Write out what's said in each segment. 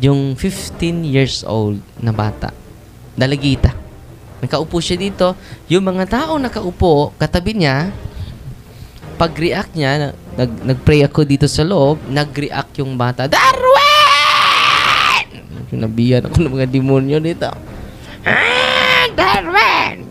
yung 15 years old na bata. Dalagita. Nakaupo siya dito. Yung mga tao nakaupo, katabi niya, pag-react niya, nag-pray ako dito sa loob, nag-react yung bata, Darwin! Sinabihan ako ng mga demonyo dito. Darwin!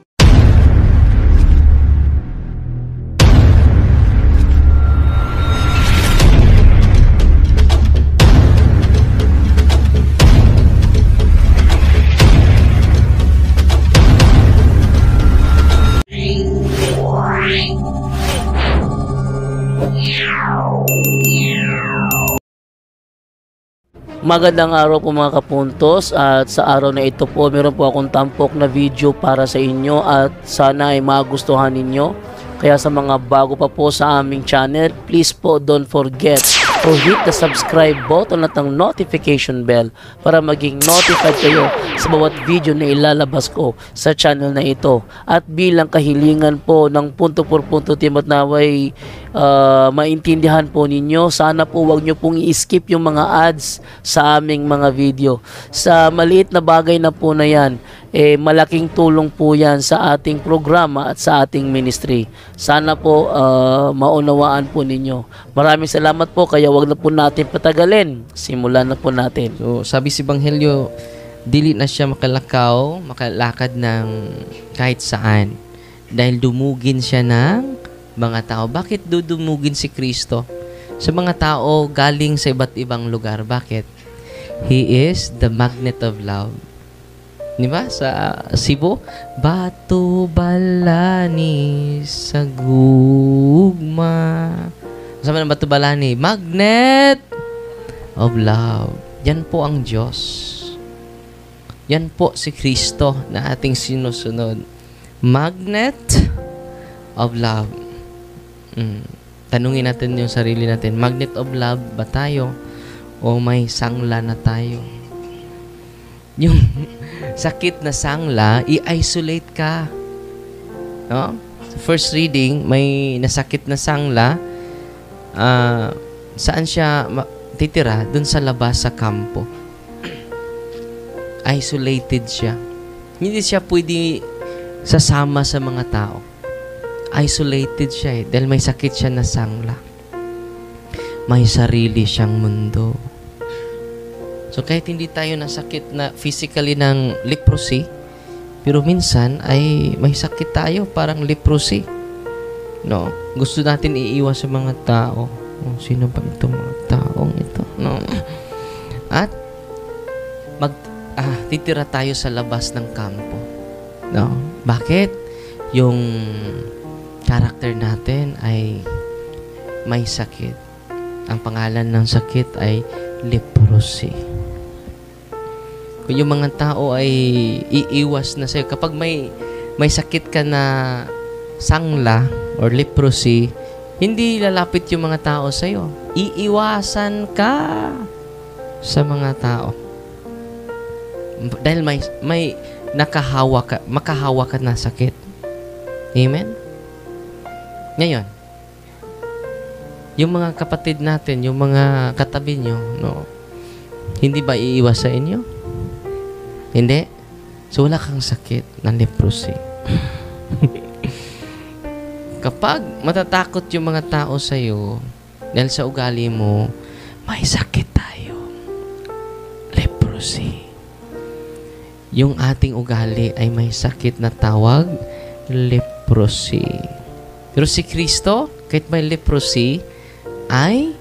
Magandang araw po mga kapuntos, at sa araw na ito po meron po akong tampok na video para sa inyo at sana ay magustuhan ninyo. Kaya sa mga bago pa po sa aming channel, please po don't forget to hit the subscribe button at ang notification bell para maging notified kayo sa bawat video na ilalabas ko sa channel na ito. At bilang kahilingan po ng punto por punto team at naway maintindihan po ninyo, sana po wag nyo pong i-skip yung mga ads sa aming mga video. Sa maliit na bagay na po na yan, malaking tulong po yan sa ating programa at sa ating ministry. Sana po maunawaan po ninyo. Maraming salamat po, kaya wag na po natin patagalin. Simulan na po natin. So, sabi si Banghelyo, dili na siya makalakad ng kahit saan. Dahil dumugin siya ng mga tao. Bakit dudumugin si Kristo? Sa mga tao galing sa iba't ibang lugar. Bakit? He is the magnet of love. Diba? Sa Cebu, Batu Balani sa gugma. Kasama ng Batu Balani, magnet of love. Yan po ang Diyos. Yan po si Kristo na ating sinusunod. Magnet of love. Tanungin natin yung sarili natin. Magnet of love ba tayo? O may sangla na tayo? Yung sakit na sangla, i-isolate ka. No? First reading, may nasakit na sangla. Saan siya titira? Doon sa labas sa kampo. Isolated siya. Hindi siya pwede sasama sa mga tao. Isolated siya dahil may sakit siya na sangla. May sarili siyang mundo. So kahit hindi tayo nasakit na physically ng leprosy, pero minsan ay may sakit tayo parang leprosy. No? Gusto natin iiwas sa mga tao. Oh, sino ba itong mga taong ito? No? At titira tayo sa labas ng kampo. No? Bakit? Yung character natin ay may sakit. Ang pangalan ng sakit ay leprosy. Kung yung mga tao ay iiwas na sa'yo, kapag may sakit ka na sangla or leprosy, hindi lalapit yung mga tao sa'yo. Iiwasan ka sa mga tao. Dahil may makahawa ka na sakit. Amen? Ngayon, yung mga kapatid natin, yung mga katabi nyo, no, hindi ba iiwas sa inyo? Hindi? So, wala kang sakit ng leprosy. Kapag matatakot yung mga tao sa'yo, dahil sa ugali mo, may sakit tayo. Leprosy. Yung ating ugali ay may sakit na tawag, leprosy. Pero si Kristo, kahit may leprosy, ay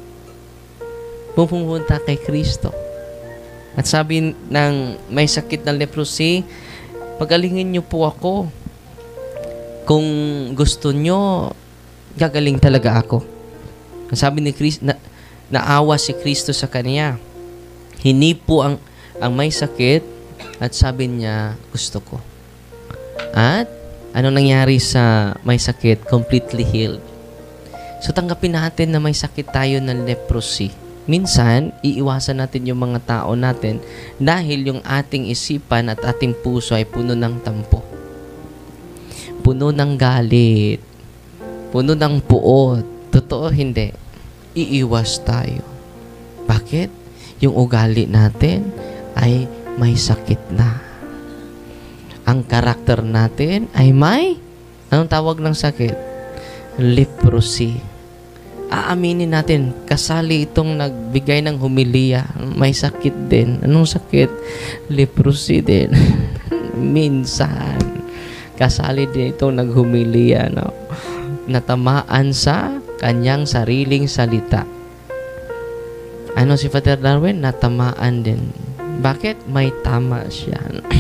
pupunta kay Kristo. At sabi ng may sakit na leprosy, pagalingin niyo po ako. Kung gusto niyo, gagaling talaga ako. Sabi ni Kristo, naawa si Kristo sa kanya. Hinipo ang may sakit at sabi niya, gusto ko. At ano nangyari sa may sakit? Completely healed. So tanggapin natin na may sakit tayo ng leprosy. Minsan, iiwasan natin yung mga tao natin dahil yung ating isipan at ating puso ay puno ng tampo. Puno ng galit. Puno ng puot. Totoo, hindi. Iiwas tayo. Bakit? yung ugali natin ay may sakit na. Ang karakter natin ay may, anong tawag ng sakit? Leprosy. Aaminin natin, kasali itong nagbigay ng humiliya. May sakit din. Anong sakit? Leprosy din. Minsan, kasali din itong naghumiliya, no? Natamaan sa kanyang sariling salita. Ano si Father Darwin? Natamaan din. Bakit? May tama siya.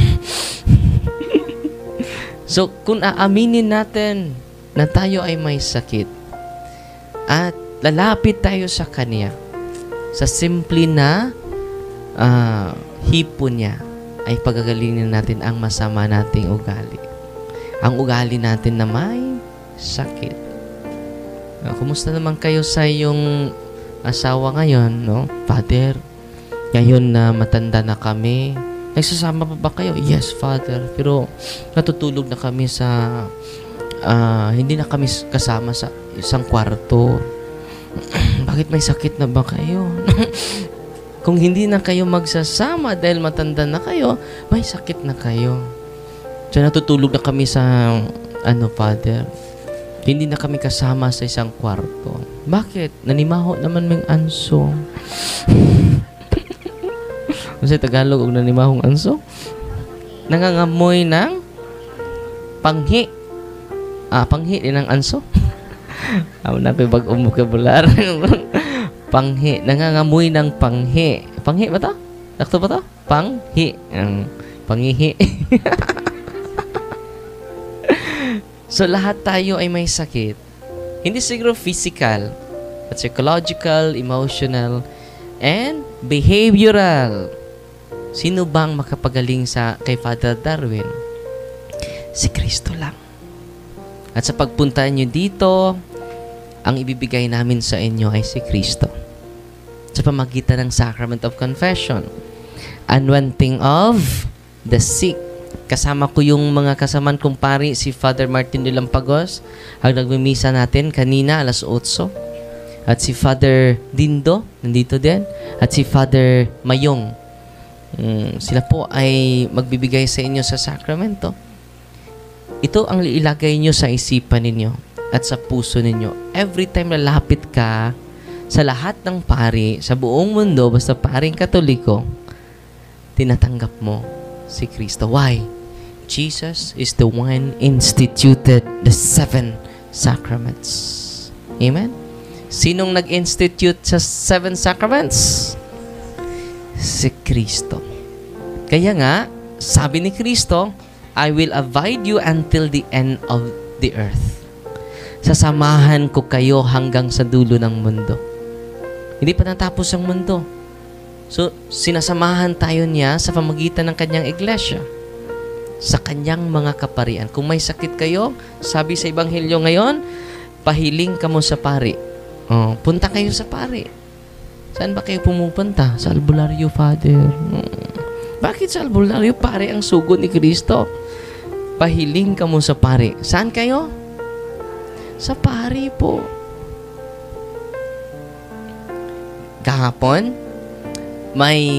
So, kung aaminin natin na tayo ay may sakit at lalapit tayo sa Kanya, sa simple na hipo niya, ay pagagalingin natin ang masama nating ugali. Ang ugali natin na may sakit. Kumusta naman kayo sa iyong asawa ngayon, no? Father, ngayon na matanda na kami, nagsasama pa ba kayo? Yes, Father. Pero natutulog na kami sa hindi na kami kasama sa isang kwarto. Bakit may sakit na ba kayo? Kung hindi na kayo magsasama dahil matanda na kayo, may sakit na kayo. So natutulog na kami sa Father. Hindi na kami kasama sa isang kwarto. Bakit? Nanimaho naman may anso. Kasi Tagalog og nanimahong anso? Nangangamoy ng panghi. Panghi din ang anso. Amo na pa bag-o vocabulary. Panghi. Nangangamoy ng panghi. Panghi ba to? Sakto ba to? Panghi. Panghihi. So, lahat tayo ay may sakit. Hindi siguro physical, but psychological, emotional, and behavioral. Sino bang makapagaling kay Father Darwin? Si Kristo lang. At sa pagpunta nyo dito, ang ibibigay namin sa inyo ay si Kristo. Sa pamagitan ng Sacrament of Confession. Anointing of the sick. Kasama ko yung mga kasamaan kong pari, si Father Martin de Lampagos, ang nagmimisa natin kanina, alas 8. At si Father Dindo, nandito din. At si Father Mayong. Sila po ay magbibigay sa inyo sa sakramento. Ito ang ilagay nyo sa isipan ninyo at sa puso ninyo. Every time lalapit ka sa lahat ng pari, sa buong mundo, basta paring Katoliko, tinatanggap mo si Kristo. Why? Jesus is the one instituted the 7 sacraments. Amen? Sinong nag-institute sa 7 sacraments? Si Kristo. Kaya nga, sabi ni Kristo, I will abide you until the end of the earth. Sasamahan ko kayo hanggang sa dulo ng mundo. Hindi pa natapos ang mundo. So, sinasamahan tayo niya sa pamagitan ng kanyang iglesia, sa kanyang mga kaparian. Kung may sakit kayo, sabi sa Ebanghelyo ngayon, pahiling ka mo sa pari. Punta kayo sa pari. Saan ba kayo pumupunta? Sa albularyo, Father. Bakit sa albularyo? Pari ang sugo ni Kristo. Pahiling ka mo sa pari. Saan kayo? Sa pari po. Kahapon, may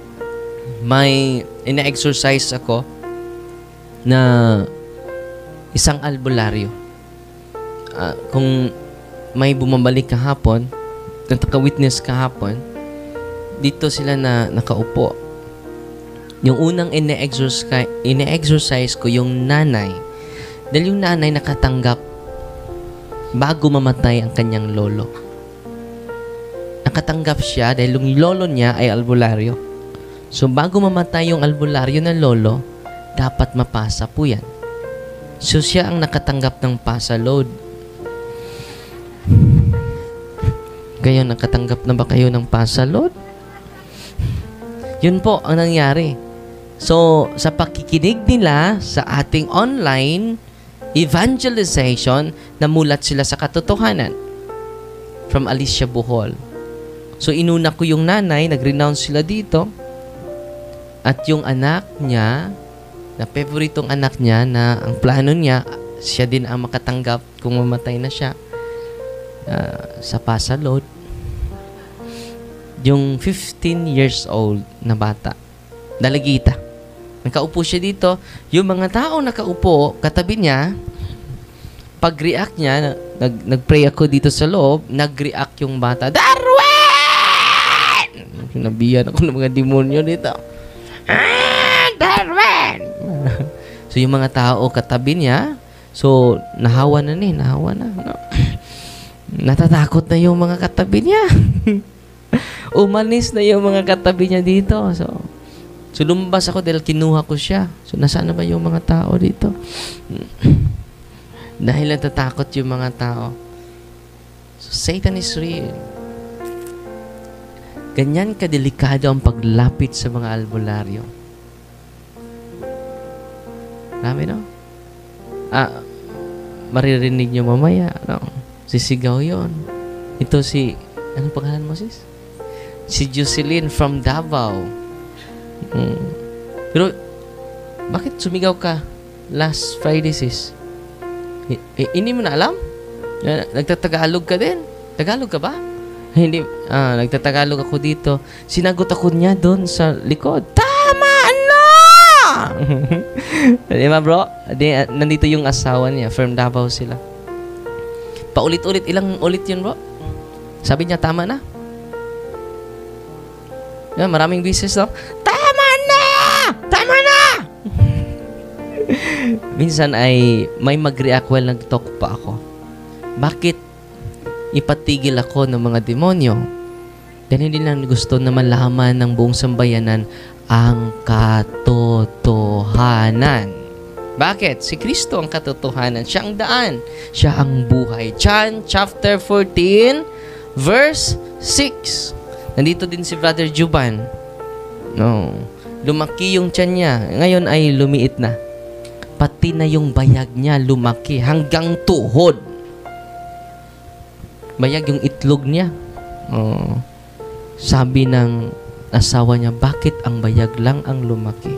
ina-exercise ako na isang albularyo. Kung may bumabalik kahapon, nagka-witness kahapon, dito sila na nakaupo. Yung unang ine-exercise ko, yung nanay. Dahil yung nanay nakatanggap bago mamatay ang kanyang lolo. Nakatanggap siya dahil yung lolo niya ay albularyo. So, bago mamatay yung albularyo ng lolo, dapat mapasa po yan. So, siya ang nakatanggap ng pasa load. Kayo, nakatanggap na ba kayo ng pasa load? Yun po ang nangyari. So, sa pakikinig nila sa ating online evangelization, namulat sila sa katotohanan from Alicia Bohol. So, inuna ko yung nanay, nag-renounce sila dito. At yung anak niya, na favoritong anak niya, na ang plano niya, siya din ang makatanggap kung mamatay na siya sa pasalod. yung 15 years old na bata. Dalagita. Nakaupo siya dito. Yung mga tao nakaupo, katabi niya, pag-react niya, nag-pray ako dito sa loob, nag-react yung bata, Darwin! Sinabihan ako ng mga demonyo dito. Darwin! So, yung mga tao katabi niya, so, nahawa na. No? Natatakot na yung mga katabi niya. Umalis na yung mga katabi niya dito. So lumabas ako dahil kinuha ko siya. So, nasaan na ba yung mga tao dito? Dahil natatakot yung mga tao. So, Satan is real. Ganyan kadelikado ang paglapit sa mga albularyo. Dami, no? Maririnig nyo mamaya, no? Sisigaw yon. Ito si, anong pangalan mo, sis? Si Jocelyn from Davao. Pero, bakit sumigaw ka last Friday, sis? Hindi mo na alam? Nagtatagalog ka din? Tagalog ka ba? Hindi. Nagtatagalog ako dito. Sinagot ako niya doon sa likod. Tama na! Di ba, bro? Nandito yung asawa niya. From Davao sila. Paulit-ulit. Ilang ulit yun, bro? Sabi niya, tama na. Yan, maraming beses, no? Tama na! Tama na! Minsan ay may mag-react while nag-talk pa ako. Bakit ipatigil ako ng mga demonyo? Dahil hindi lang gusto na malaman ng buong sambayanan ang katotohanan. Bakit? Si Kristo ang katotohanan. Siya ang daan. Siya ang buhay. John chapter 14 verse 6. Nandito din si Brother Juban. No. Lumaki yung tiyan niya. Ngayon ay lumiit na. Pati na yung bayag niya lumaki hanggang tuhod. Bayag yung itlog niya. Oh. Sabi ng asawa niya, bakit ang bayag lang ang lumaki?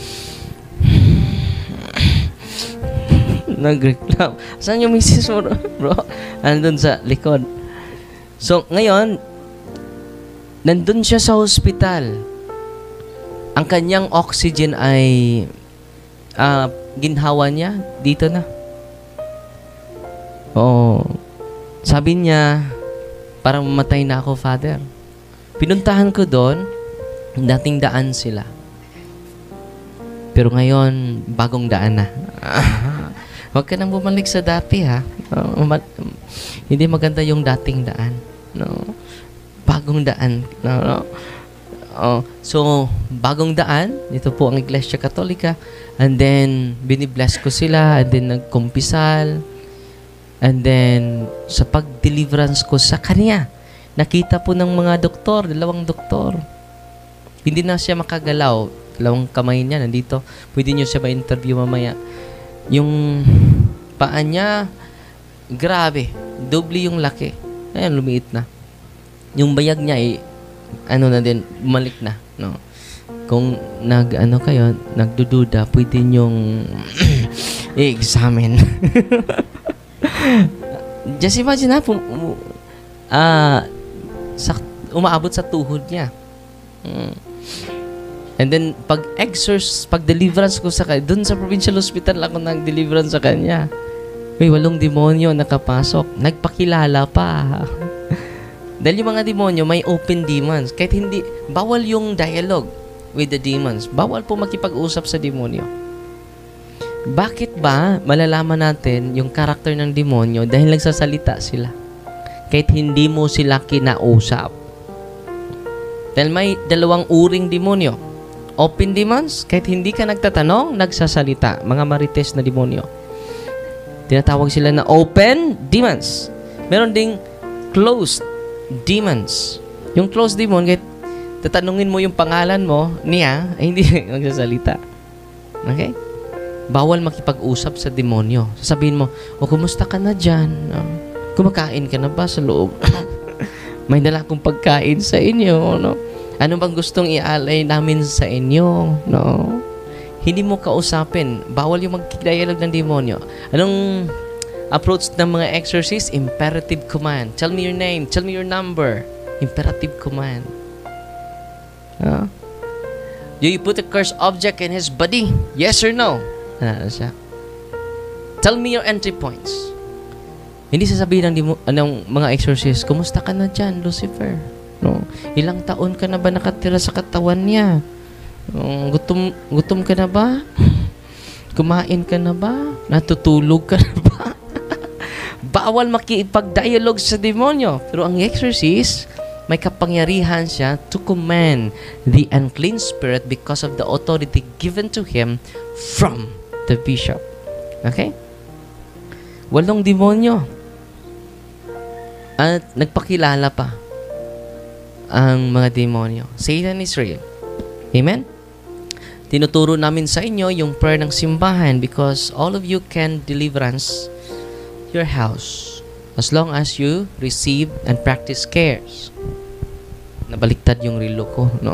Nag-reclam. Saan yung misis mo, bro? Andun sa likod. So, ngayon, nandun siya sa hospital. Ang kanyang oxygen ay ginhawa niya, dito na. Oh. Sabi niya, parang mamatay na ako, Father. Pinuntahan ko doon, dating daan sila. Pero ngayon, bagong daan na. Huwag ka nang bumalik sa dati, ha? Hindi maganda yung dating daan. No? Bagong daan. No? So, bagong daan, ito po ang Iglesia Katolika. And then, binibless ko sila. And then, nagkumpisal. And then, sa pag-deliverance ko sa kanya, nakita po ng mga doktor, 2 doktor. Hindi na siya makagalaw. 2 kamay niya, nandito. Pwede niyo siya ma-interview mamaya. Yung paa niya, grabe. Doble yung laki. Ayan, lumiit na. Yung bayag niya, na din, bumalik na. No? Kung kayo, nagdududa, pwede niyong i-examine. Just imagine na, umaabot sa tuhod niya. And then, pag-deliverance ko sa kanya, dun sa provincial hospital ako nag-deliverance sa kanya. May 8 demonyo nakapasok. Nagpakilala pa. Dahil yung mga demonyo, may open demons. Kahit hindi, bawal yung dialogue with the demons. Bawal po makipag-usap sa demonyo. Bakit ba malalaman natin yung karakter ng demonyo? Dahil nagsasalita sila. Kahit hindi mo sila kinausap. Dahil may 2 uring demonyo. Open demons, kahit hindi ka nagtatanong, nagsasalita. Mga marites na demonyo. Tinatawag sila na open demons. Meron ding closed demons. Yung closed demon, kahit tatanungin mo yung pangalan mo, niya, ay hindi nagsasalita. Okay? Bawal makipag-usap sa demonyo. Sasabihin mo, kumusta ka na dyan? Kumakain ka na ba sa loob? May dala akong pagkain sa inyo, no? Ano bang gustong ialay namin sa inyo, no? Hindi mo kausapin. Bawal yung mag-dialog ng demonyo. Anong approach ng mga exorcist? Imperative command. Tell me your name. Tell me your number. Imperative command. No? Do you put a cursed object in his body? Yes or no? Ano siya? Tell me your entry points. Hindi sasabihin ng mga exorcist, kumusta ka na dyan, Lucifer? No? Ilang taon ka na ba nakatira sa katawan niya? Gutom ka na ba? Kumain ka na ba? Natutulog ka na ba? Bawal makipag-dialogue sa demonyo. Pero ang exorcist, may kapangyarihan siya to command the unclean spirit because of the authority given to him from the bishop. Okay? 8 demonyo. At nagpakilala pa ang mga demonyo. Satan is real. Amen? Tinuturo namin sa inyo yung prayer ng simbahan because all of you can deliverance your house as long as you receive and practice cares. Nabaliktad yung relo ko, no?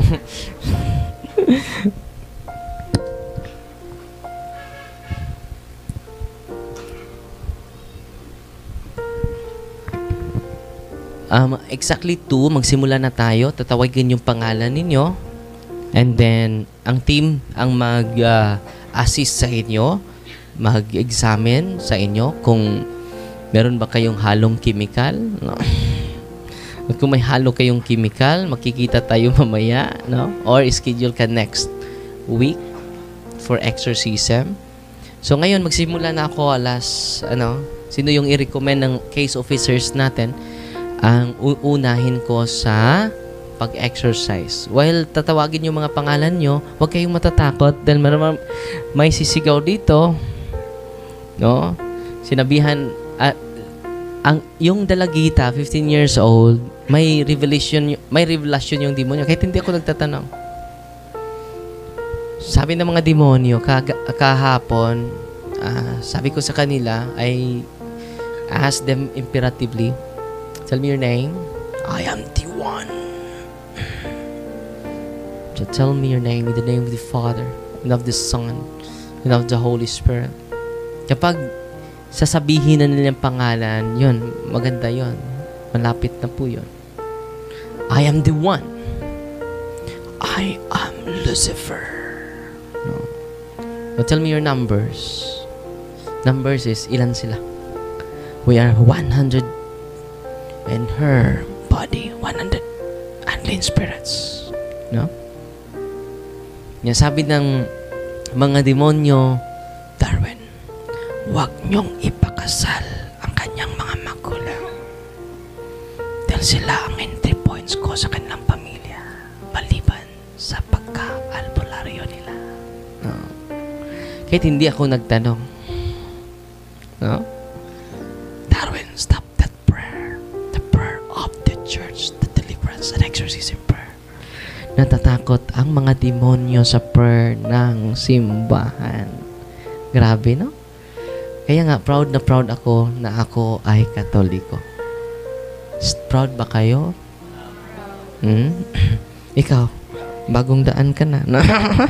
Exactly 2, magsimula na tayo. Tatawagin yung pangalan ninyo. And then, ang team ang mag-assist sa inyo, mag-examine sa inyo kung meron ba kayong halong chemical. No? Kung may halo kayong chemical, makikita tayo mamaya. No? Or schedule ka next week for exorcism. So ngayon, magsimula na ako alas, sino yung i-recommend ng case officers natin, ang uunahin ko sa pag-exercise. While tatawagin yung mga pangalan nyo, huwag kayong matatakot dahil may sisigaw dito. No? Sinabihan, yung dalagita, 15 years old, may revelation yung demonyo. Kahit hindi ako nagtatanong. Sabi ng mga demonyo, kahapon, sabi ko sa kanila, I asked them imperatively, tell me your name. I am the one. So tell me your name in the name of the Father, and of the Son, and of the Holy Spirit. Kapag sasabihin na nilang pangalan, yun, maganda yun. Malapit na po yun. I am the one. I am Lucifer. No. Now tell me your numbers. Numbers is, ilan sila? We are 100 and her body, 100 unclean spirits. No? Yan, sabi ng mga demonyo, Darwin, huwag niyong ipakasal ang kanyang mga magulang. Dahil sila ang entry points ko sa kanilang pamilya, maliban sa pagka-albularyo nila. No? Kahit hindi ako nagtanong. No? Darwin, stop that prayer. The prayer of the church, the deliverance and exorcism prayer. Natatakot ang mga demonyo sa prayer ng simbahan. Grabe, no? Kaya nga, proud na proud ako na ako ay Katoliko. Proud ba kayo? Ikaw, bagong daan ka na. No?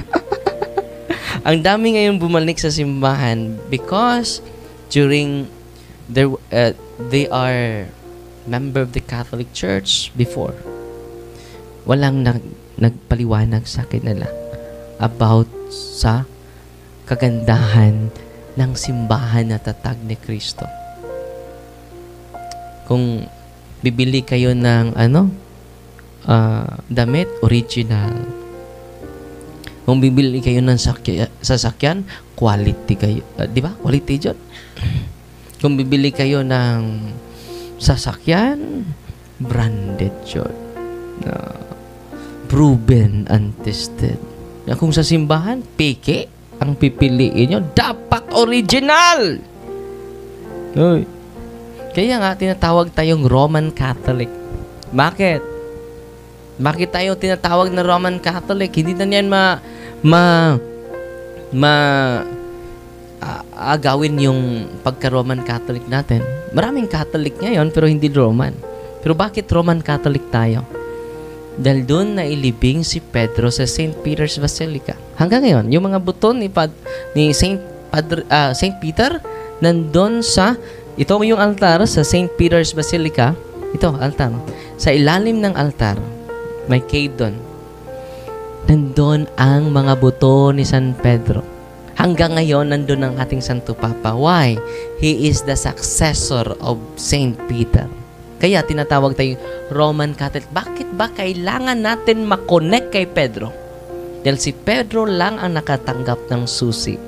Ang dami ngayon bumalik sa simbahan because during they are member of the Catholic Church before. Walang nagpaliwanag sa kanila about sa kagandahan ng simbahan na tatag ni Kristo. Kung bibili kayo ng damit, original. Kung bibili kayo ng sasakyan, quality kayo. Di ba? Quality yun. Kung bibili kayo ng sasakyan, branded yun. Proven and tested. Na kung sa simbahan, peke ang pipiliin nyo, dapat original! Uy. Kaya nga, tinatawag tayong Roman Catholic. Bakit? Bakit tayo tinatawag na Roman Catholic? Hindi na yan agawin yung pagka-Roman Catholic natin. Maraming Catholic ngayon, pero hindi Roman. Pero bakit Roman Catholic tayo? Dahil doon nailibing si Pedro sa St. Peter's Basilica. Hanggang ngayon, yung mga buto ni St. Peter, nandun sa, ito yung altar sa St. Peter's Basilica. Ito, altar. Sa ilalim ng altar, may cave doon. nandun ang mga buto ni San Pedro. Hanggang ngayon, nandun ang ating Santo Papa. Why? He is the successor of Saint Peter. Kaya tinatawag tayong Roman Catholic. Bakit ba kailangan natin makonect kay Pedro? Dahil si Pedro lang ang nakatanggap ng susi.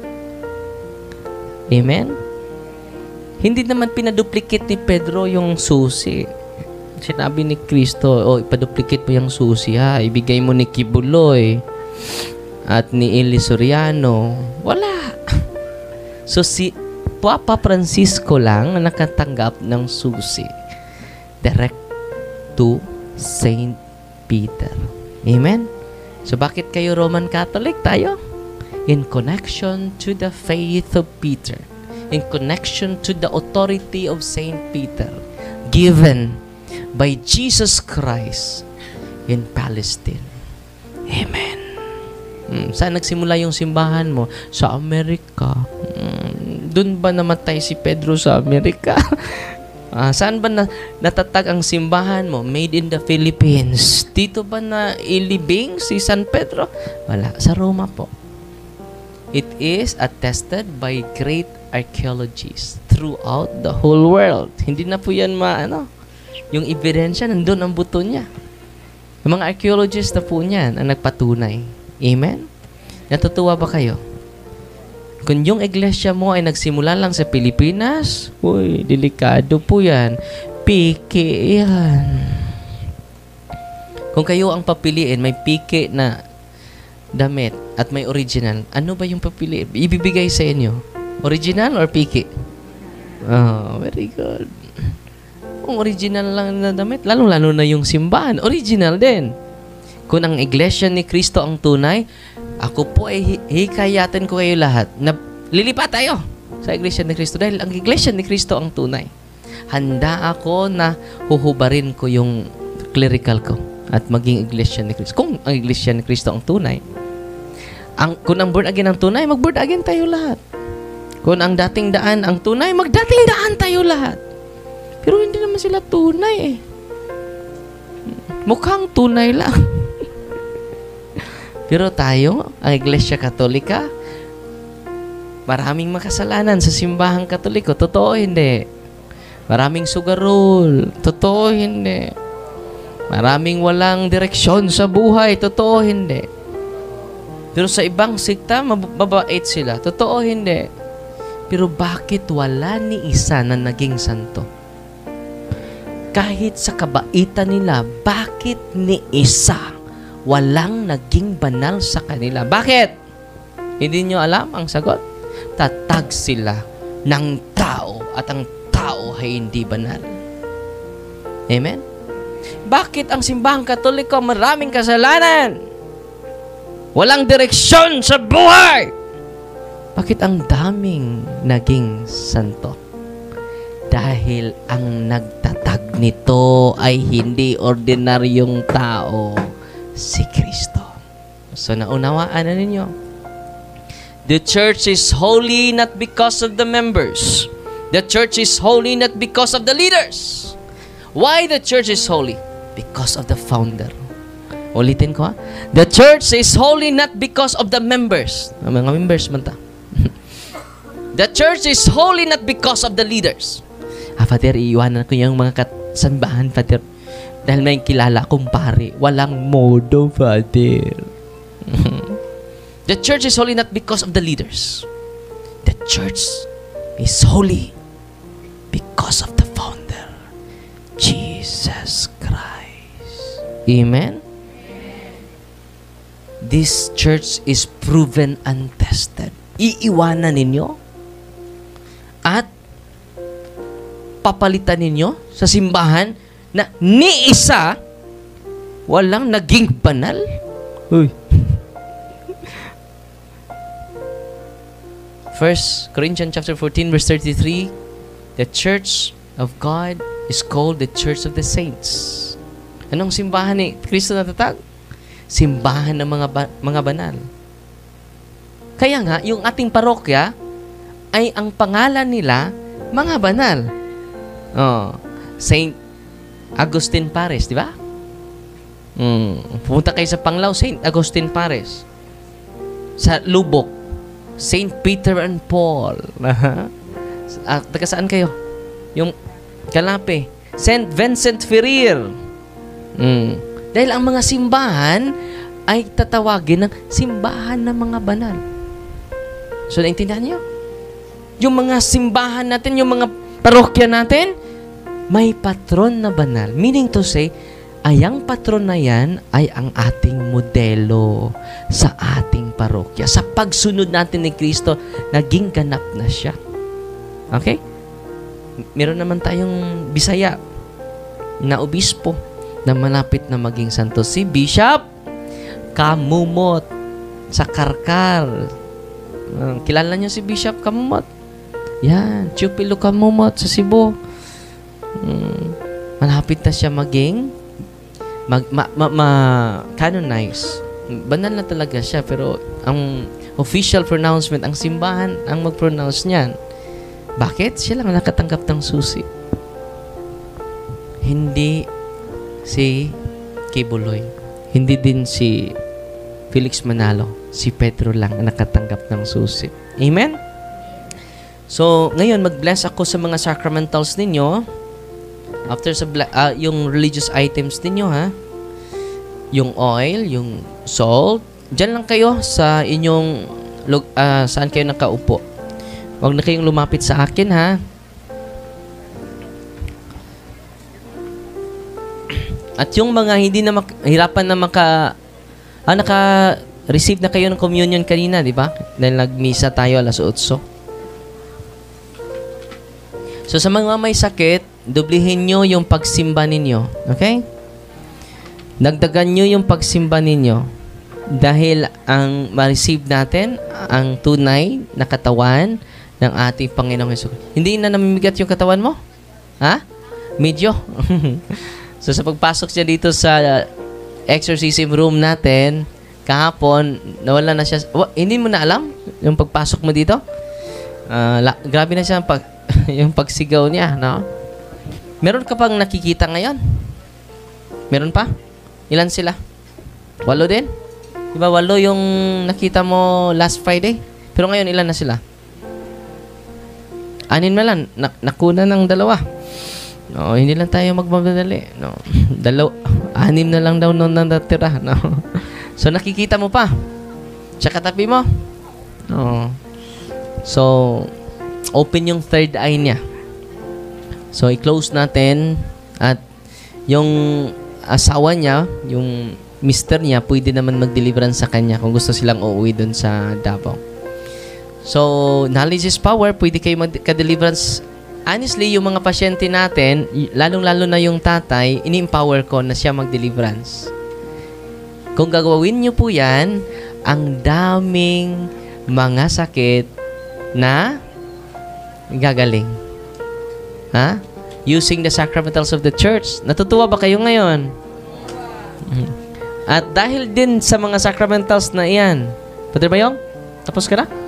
Amen? Hindi naman pinaduplicate ni Pedro yung susi. Sinabi ni Kristo, ipaduplicate mo yung susi ha. Ibigay mo ni Kibuloy at ni Eli Soriano. Wala. So si Papa Francisco lang ang nakatanggap ng susi. Direct to Saint Peter. Amen? So bakit kayo Roman Catholic tayo? In connection to the faith of Peter. In connection to the authority of Saint Peter. Given by Jesus Christ in Palestine. Amen. Saan nagsimula yung simbahan mo? Sa Amerika. Doon ba namatay si Pedro sa Amerika? Saan ba natatag ang simbahan mo? Made in the Philippines. Dito ba na ilibing si San Pedro? Wala. Sa Roma po. It is attested by great archaeologists throughout the whole world. Hindi na po yan yung ebidensya, nandun ang buto niya. Yung mga archaeologists na po niyan ang nagpatunay. Amen? Natutuwa ba kayo? Kung yung iglesia mo ay nagsimula lang sa Pilipinas, uy, delikado po yan. Piki yan. Kung kayo ang papiliin, may piki na damit at may original, ano ba yung papiliin? Ibibigay sa inyo? Original or piki? Oh, very good. Kung original lang na damit, lalong-lalo na yung simbahan, original din. Kung ang iglesia ni Kristo ang tunay, ako po ay hikayatin ko kayo lahat na lilipat tayo sa iglesia ni Kristo dahil ang iglesia ni Kristo ang tunay. Handa ako na huhubarin ko yung clerical ko at maging iglesia ni Kristo. Kung ang iglesia ni Kristo ang tunay, kung ang born again ang tunay, mag-born again tayo lahat. Kung ang dating daan ang tunay, mag-dating daan tayo lahat. Pero hindi naman sila tunay eh. Mukhang tunay lang. Pero tayo, ang Iglesia Katolika, maraming makasalanan sa simbahang Katoliko. Totoo hindi. Maraming sugarol. Totoo hindi. Maraming walang direksyon sa buhay. Totoo hindi. Pero sa ibang sikta, mababait sila. Totoo hindi. Pero bakit wala ni isa na naging santo? Kahit sa kabaitan nila, bakit ni isa walang naging banal sa kanila? Bakit? Hindi nyo alam ang sagot? Tatag sila ng tao at ang tao ay hindi banal. Amen? Bakit ang simbahang Katoliko maraming kasalanan? Walang direksyon sa buhay? Bakit ang daming naging santo? Dahil ang nagtatag nito ay hindi ordinaryong tao, si Kristo. So naunawaan na ninyo. The church is holy not because of the members. The church is holy not because of the leaders. Why the church is holy? Because of the founder. Ulitin ko ha. The church is holy not because of the members. Mga members man ta. The church is holy not because of the leaders. Father, iiwanan ko yung mga kasambahan, Father. Dahil may kilala kong pare. Walang modo, Father. The church is holy not because of the leaders. The church is holy because of the founder, Jesus Christ. Amen? This church is proven and tested. Iiwanan ninyo at papalitan ninyo sa simbahan na ni isa walang naging banal? Uy. 1 Corinthians chapter 14 verse 33, the church of God is called the church of the saints. Anong simbahan ni Kristo natatag? Simbahan ng mga banal. Kaya nga, yung ating parokya ay ang pangalan nila mga banal. Saint Agustin Pares, di ba? Pumunta kayo sa Panglao, St. Agustin Paris. Sa Lubok, St. Peter and Paul. Taga saan kayo? Yung Kalape, St. Vincent Ferrer. Dahil ang mga simbahan ay tatawagin ng simbahan ng mga banal. So, naintindihan niyo? Yung mga simbahan natin, yung mga parokya natin, may patron na banal. Meaning to say, ang patron na yan ay ang ating modelo sa ating parokya. Sa pagsunod natin ni Kristo, naging ganap na siya. Okay? Meron naman tayong Bisaya na obispo na malapit na maging santo. Si Bishop Kamumot sa Karkar. Kilala niyo si Bishop Kamumot? Yan, Chupilo Kamumot sa Cebu. Malapit na siya maging canonize. Banal na talaga siya, pero ang official pronouncement, ang simbahan ang mag-pronounce niyan. Bakit? Siya lang nakatanggap ng susi. Hindi si Kibuloy. Hindi din si Felix Manalo. Si Pedro lang ang nakatanggap ng susi. Amen? So, ngayon, mag-bless ako sa mga sacramentals ninyo. After sa yung religious items ninyo, ha? Yung oil, yung salt. Diyan lang kayo sa inyong saan kayo nakaupo. Huwag na kayong lumapit sa akin, ha? At yung mga hindi na hirapan na naka-receive na kayo ng communion kanina, di ba? Dahil nagmisa tayo alas 8. So, sa mga may sakit, dublihin nyo yung pagsimba ninyo. Okay? Dagdagan nyo yung pagsimba ninyo. Dahil ang ma-receive natin, ang tunay na katawan ng ating Panginoong Hesus. Hindi na namimigat yung katawan mo? Ha? Medyo? So, sa pagpasok siya dito sa exorcism room natin, kahapon, nawala na siya. Hindi mo na alam yung pagpasok mo dito? Grabe na siya yung pagsigaw niya, no? Meron ka pang nakikita ngayon? Meron pa? Ilan sila? 8 din? Diba 8 yung nakita mo last Friday? Pero ngayon, ilan na sila? 6 na lang. Nakuna ng 2. No, hindi lang tayo magmamadali. No. 6 na lang daw noon natira. No. So, nakikita mo pa. Sa katabi mo. No. So, open yung third eye niya. So, i-close natin. At yung asawa niya, yung mister niya, pwede naman mag-deliverance sa kanya kung gusto silang uuwi dun sa Davao. So, knowledge is power. Pwede kayo magka-deliverance. Honestly, yung mga pasyente natin, lalong-lalo na yung tatay, ini-empower ko na siya mag-deliverance. Kung gagawin niyo po yan, ang daming mga sakit na gagaling. Ha? Using the sacramentals of the church. Natutuwa ba kayo ngayon? At dahil din sa mga sacramentals na iyan, Padre Bayong, tapos ka na?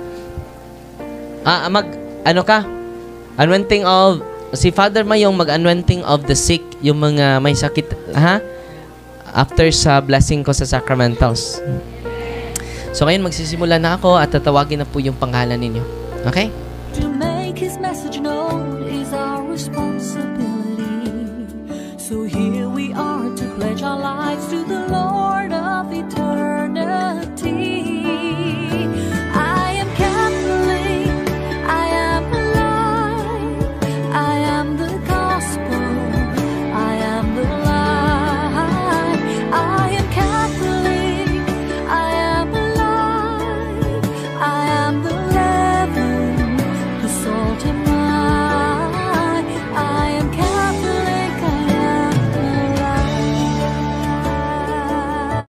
Anointing of, si Father Mayong mag-anointing of the sick, yung mga may sakit, ha? After sa blessing ko sa sacramentals. So ngayon magsisimula na ako at tatawagin na po yung pangalan ninyo. Okay? To make His message known is our responsibility. So here we are to pledge our lives to the Lord of eternity.